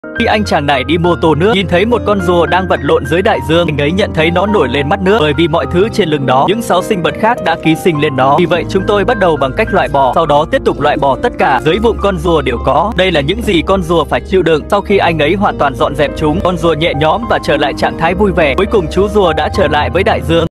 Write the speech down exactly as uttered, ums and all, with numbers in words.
Khi anh chàng này đi mô tô nước, nhìn thấy một con rùa đang vật lộn dưới đại dương, anh ấy nhận thấy nó nổi lên mắt nước bởi vì mọi thứ trên lưng nó, những sáu sinh vật khác đã ký sinh lên nó. Vì vậy chúng tôi bắt đầu bằng cách loại bỏ, sau đó tiếp tục loại bỏ tất cả dưới bụng con rùa đều có. Đây là những gì con rùa phải chịu đựng. Sau khi anh ấy hoàn toàn dọn dẹp chúng, con rùa nhẹ nhõm và trở lại trạng thái vui vẻ. Cuối cùng chú rùa đã trở lại với đại dương.